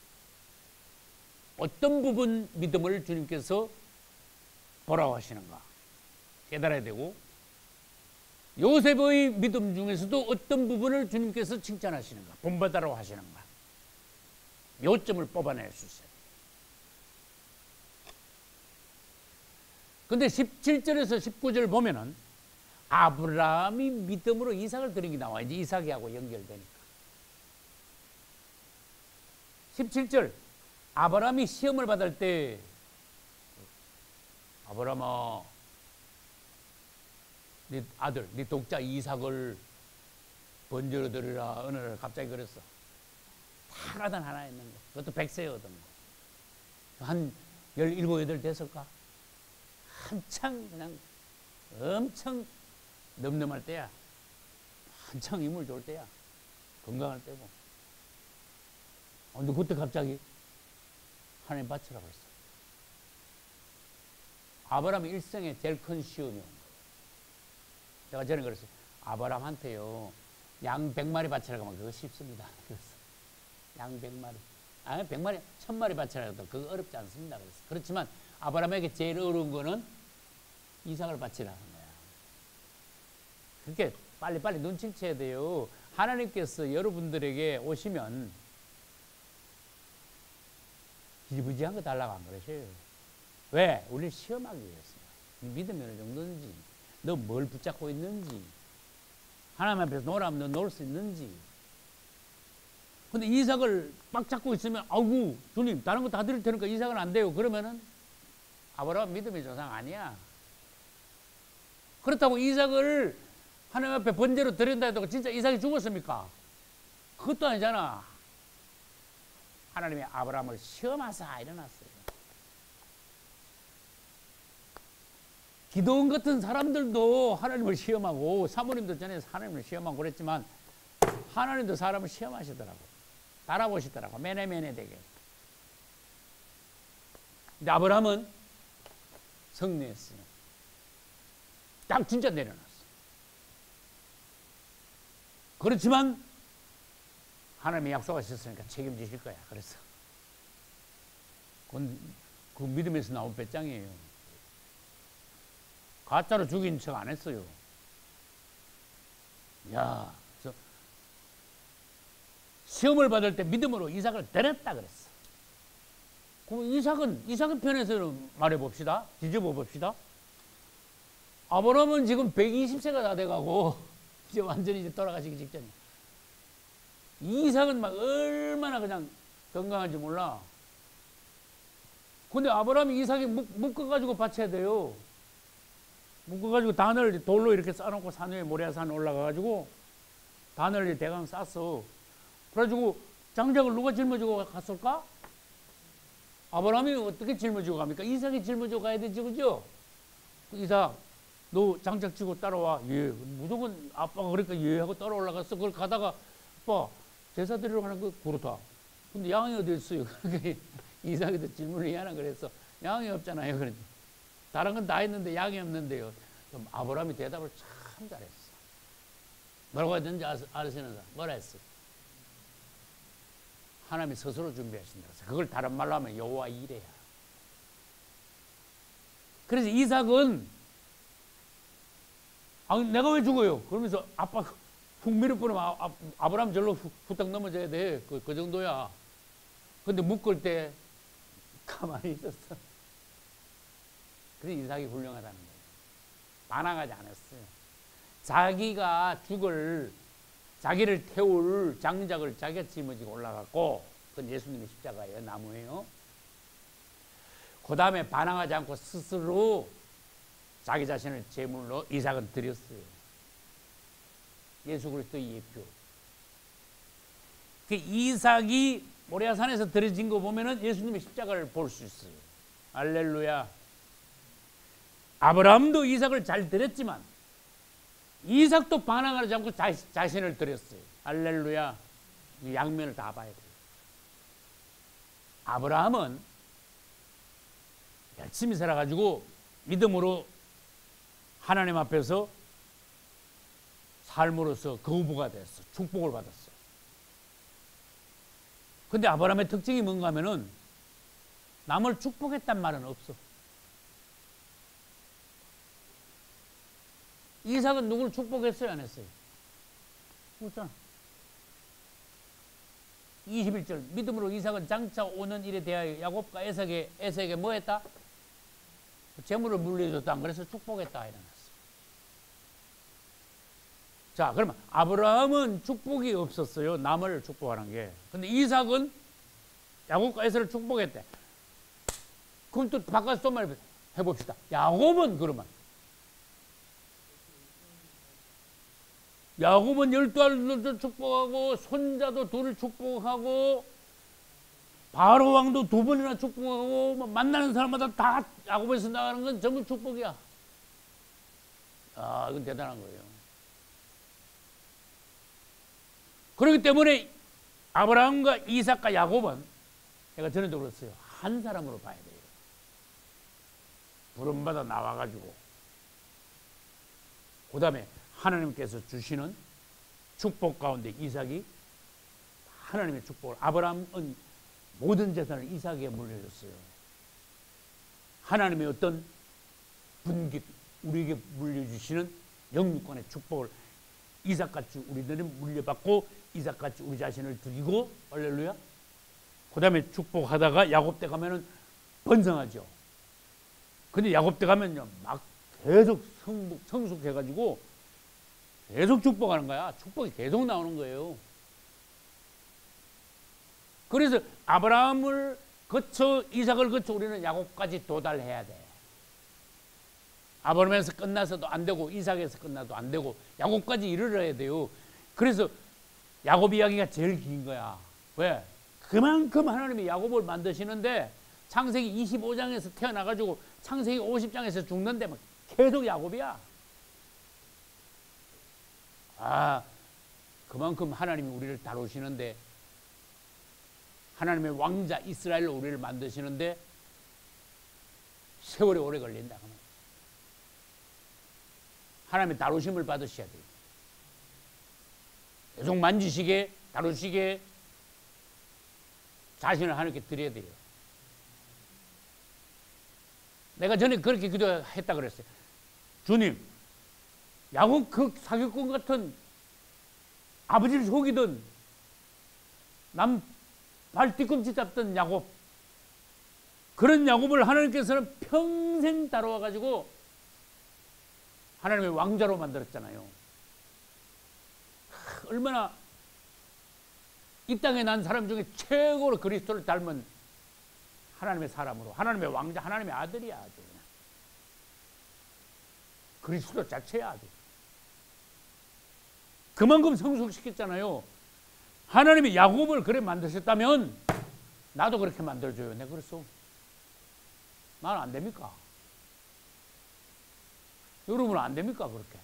어떤 부분 믿음을 주님께서 보라고 하시는가 깨달아야 되고, 요셉의 믿음 중에서도 어떤 부분을 주님께서 칭찬하시는가, 본받아라고 하시는가, 요점을 뽑아낼 수 있어요. 근데 17절에서 19절 보면은 아브라함이 믿음으로 이삭을 드린 게 나와. 이제 이삭이하고 연결되니까. 17절 아브라함이 시험을 받을 때, 아브라함아, 네 아들, 네 독자 이삭을 번제로 드리라. 어느 날 갑자기 그랬어. 타가던 하나 있는 거. 그것도 100세였던 거. 한 17, 8 됐을까? 한창 그냥 엄청 넘넘할 때야. 한창 힘을 좋을 때야. 건강할 때고. 근데 그때 갑자기 하나님 바치라고 했어. 아브라함 일생에 제일 큰 시험이 온 거예요. 제가 전에 그랬어요. 아브라함한테요, 양 100마리 바치라고 하면 그거 쉽습니다. 그랬어. 양 100마리. 100마리, 1000마리 바치라고 해도 그거 어렵지 않습니다. 그랬어. 그렇지만 아브라함에게 제일 어려운 거는 이삭을 바치라는 거야. 그렇게 빨리빨리 눈치를 채야 돼요. 하나님께서 여러분들에게 오시면 기지부지한 거 달라고 안 그러셔요. 왜? 우리를 시험하기 위해서요. 믿음이 어느 정도인지, 너 뭘 붙잡고 있는지, 하나님 앞에서 놀아면 너 놀 수 있는지. 근데 이삭을 꽉 잡고 있으면, 아이고 주님 다른 거 다 드릴 테니까 이삭은 안 돼요. 그러면은 아브라함 믿음의 조상 아니야. 그렇다고 이삭을 하나님 앞에 번제로 드린다 해도 진짜 이삭이 죽었습니까? 그것도 아니잖아. 하나님이 아브라함을 시험하사 일어났어요. 기도원 같은 사람들도 하나님을 시험하고 사모님도 전에 하나님을 시험하고 그랬지만 하나님도 사람을 시험하시더라고. 달아보시더라고. 매네매네 되게. 근데 아브라함은 승리했어요. 딱 진짜 내려놨어. 그렇지만 하나님이 약속하셨으니까 책임지실 거야. 그래서 그건 그 믿음에서 나온 배짱이에요. 가짜로 죽인 척 안 했어요. 야, 시험을 받을 때 믿음으로 이삭을 데렸다 그랬어. 그럼 이삭은 편에서 말해 봅시다. 뒤집어 봅시다. 아브라함은 지금 120세가 다 돼가고 이제 완전히 이제 돌아가시기 직전이야. 이삭은 막 얼마나 그냥 건강한지 몰라. 근데 아브라함이 이삭이 묶어가지고 바쳐야 돼요. 묶어가지고 단을 돌로 이렇게 쌓아놓고 산 위에 모리아산 올라가가지고 단을 대강 쌌어. 그래가지고 장작을 누가 짊어지고 갔을까? 아브라함이 어떻게 짊어지고 갑니까? 이삭이 짊어지고 가야 되지, 그죠? 이삭, 너 장작 치고 따라와. 예, 무조건 아빠가 그러니까 예 하고 따라 올라갔어. 그걸 가다가 아빠 제사 드리러 가는 거 그렇다. 근데 양이 어디 있어요? 이삭이도 질문을 해야나 그랬어. 양이 없잖아요. 그랬지. 다른 건 다 했는데 양이 없는데요. 그럼 아브라함이 대답을 참 잘했어. 뭐라고 했는지 아시는 사람 뭐라 했어? 하나님이 스스로 준비하신다. 그걸 다른 말로 하면 여호와 이레야. 그래서 이삭은 내가 왜 죽어요? 그러면서 아빠 훅 밀어버리면 아브라함 절로 후딱 넘어져야 돼. 그 정도야. 근데 묶을 때 가만히 있었어. 그래서 이삭이 훌륭하다는 거예요. 반항하지 않았어요. 자기가 자기를 태울 장작을 자기가 짊어지고 올라갔고, 그건 예수님의 십자가예요. 나무예요. 그 다음에 반항하지 않고 스스로 자기 자신을 제물로 이삭은 드렸어요. 예수 그리스도의 예표. 그 이삭이 모리아산에서 드려진 거 보면은 예수님의 십자가를 볼 수 있어요. 할렐루야. 아브라함도 이삭을 잘 드렸지만 이삭도 반항하지 않고 자신을 드렸어요. 할렐루야. 양면을 다 봐야 돼요. 아브라함은 열심히 살아가지고 믿음으로 하나님 앞에서 삶으로서 거부가 됐어. 축복을 받았어. 근데 아브라함의 특징이 뭔가 하면은 남을 축복했단 말은 없어. 이삭은 누구를 축복했어요? 안 했어요? 그렇잖아. 21절 믿음으로 이삭은 장차 오는 일에 대하여 야곱과 에색에 뭐 했다? 재물을 물려줬다. 그래서 축복했다. 일어났어. 자, 그러면 아브라함은 축복이 없었어요. 남을 축복하는 게. 근데 이삭은 야곱과 에색을 축복했대. 그럼 또 바꿔서 또 말 해봅시다. 야곱은 그러면 야곱은 12아들도 축복하고 손자도 둘 축복하고 바로 왕도 2번이나 축복하고 만나는 사람마다 다 야곱에서 나가는 건 전부 축복이야. 아, 이건 대단한 거예요. 그렇기 때문에 아브라함과 이삭과 야곱은 제가 전에도 그랬어요. 한 사람으로 봐야 돼요. 부름받아 나와가지고 그 다음에 하나님께서 주시는 축복 가운데 이삭이 하나님의 축복을, 아브라함은 모든 재산을 이삭에게 물려줬어요. 하나님의 어떤 분깃, 우리에게 물려주시는 영육간의 축복을 이삭같이 우리들은 물려받고 이삭같이 우리 자신을 드리고, 할렐루야. 그 다음에 축복하다가 야곱 때 가면은 번성하죠. 근데 야곱 때 가면요 막 계속 성숙해가지고 계속 축복하는 거야. 축복이 계속 나오는 거예요. 그래서 아브라함을 거쳐 이삭을 거쳐 우리는 야곱까지 도달해야 돼. 아브라함에서 끝나서도 안 되고 이삭에서 끝나도 안 되고 야곱까지 이르러야 돼요. 그래서 야곱 이야기가 제일 긴 거야. 왜? 그만큼 하나님이 야곱을 만드시는데 창세기 25장에서 태어나가지고 창세기 50장에서 죽는데 막 계속 야곱이야. 그만큼 하나님이 우리를 다루시는데, 하나님의 왕자 이스라엘로 우리를 만드시는데 세월이 오래 걸린다. 하나님의 다루심을 받으셔야 돼요. 계속 만지시게, 다루시게 자신을 하나님께 드려야 돼요. 내가 전에 그렇게 기도했다 그랬어요. 주님, 야곱 그 사기꾼 같은 아버지를 속이던 남 발 뒤꿈치 잡던 야곱, 그런 야곱을 하나님께서는 평생 다뤄와가지고 하나님의 왕자로 만들었잖아요. 얼마나 이 땅에 난 사람 중에 최고로 그리스도를 닮은 하나님의 사람으로, 하나님의 왕자, 하나님의 아들이야. 아주 그냥 그리스도 자체야. 아주 그만큼 성숙시켰잖아요. 하나님이 야곱을 그래 만드셨다면 나도 그렇게 만들어줘요. 내가 그랬어. 나는 안 됩니까? 여러분은 안 됩니까? 그렇게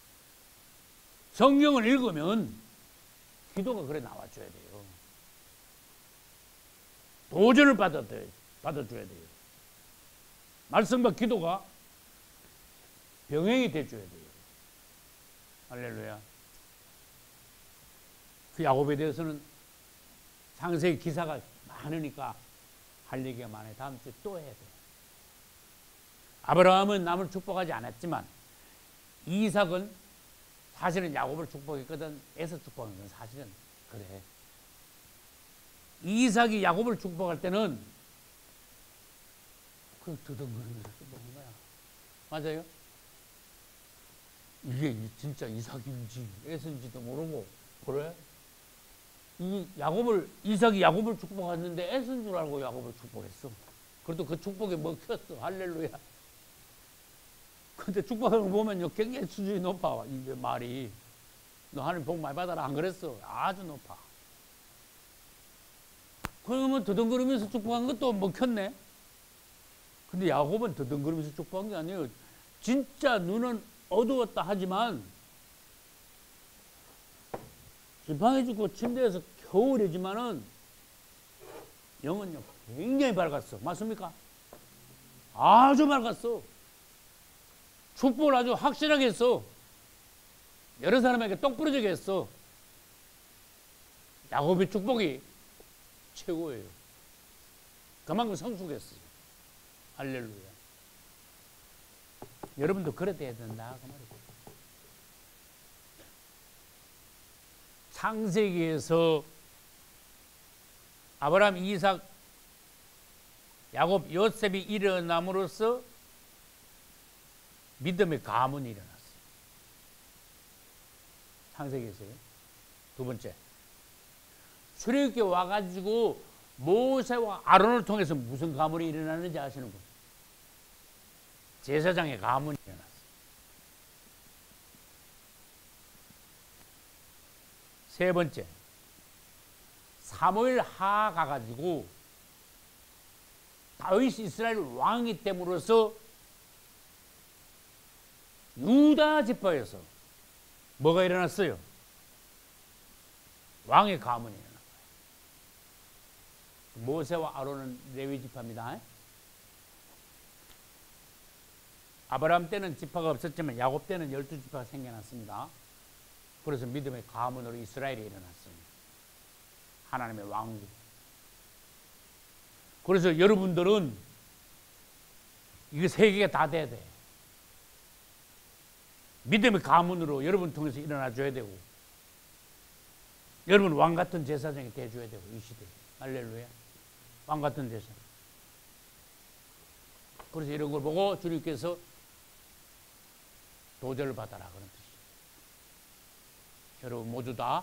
성경을 읽으면 기도가 그래 나와줘야 돼요. 도전을 받아줘야 돼요. 말씀과 기도가 병행이 돼줘야 돼요. 할렐루야. 그 야곱에 대해서는 창세기 기사가 많으니까 할 얘기가 많아요. 다음 주에 또 해야 돼요. 아브라함은 남을 축복하지 않았지만 이삭은 사실은 야곱을 축복했거든. 에서 축복한 건 사실은 그래. 이삭이 야곱을 축복할 때는 그 드덩거리면서 축복한 거야. 맞아요? 이게 진짜 이삭인지 에서인지도 모르고 그래? 이삭이 야곱을 축복했는데 에서인 줄 알고 야곱을 축복했어. 그래도 그 축복에 먹혔어. 할렐루야. 근데 축복하는 거 보면요, 굉장히 수준이 높아. 이게 말이. 너 하나님 복 많이 받아라. 안 그랬어. 아주 높아. 그러면 더듬거리면서 축복한 것도 먹혔네. 근데 야곱은 더듬거리면서 축복한 게 아니에요. 진짜 눈은 어두웠다 하지만 지팡이 짚고 침대에서 겨울이지만은 영은요 굉장히 밝았어. 맞습니까? 아주 밝았어. 축복을 아주 확실하게 했어. 여러 사람에게 똑 부러지게 했어. 야곱의 축복이 최고예요. 그만큼 성숙했어요. 할렐루야. 여러분도 그래 돼야 된다 그 말이에요. 창세기에서 아브라함, 이삭, 야곱, 요셉이 일어남으로써 믿음의 가문이 일어났어요. 창세기에서요. 두 번째, 출애굽기에 와가지고 모세와 아론을 통해서 무슨 가문이 일어나는지 아시는 분? 제사장의 가문이 일어났어요. 세 번째, 사무엘 하 가가지고 다윗이 이스라엘 왕이 됨으로써 유다 지파에서 뭐가 일어났어요? 왕의 가문이 일어났어요. 모세와 아론은 레위 지파입니다. 아브라함 때는 지파가 없었지만 야곱 때는 12지파가 생겨났습니다. 그래서 믿음의 가문으로 이스라엘이 일어났습니다. 하나님의 왕국. 그래서 여러분들은 이게 세 개가 다 돼야 돼. 믿음의 가문으로 여러분 통해서 일어나줘야 되고, 여러분 왕같은 제사장이 돼줘야 되고, 이 시대에. 할렐루야. 왕같은 제사장. 그래서 이런 걸 보고 주님께서 도전을 받아라 그런 뜻이에요. 여러분 모두 다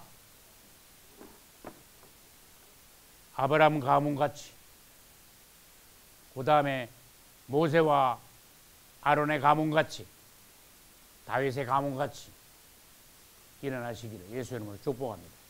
아브라함 가문같이, 그 다음에 모세와 아론의 가문같이 다윗의 가문같이 일어나시기를 예수 이름으로 축복합니다.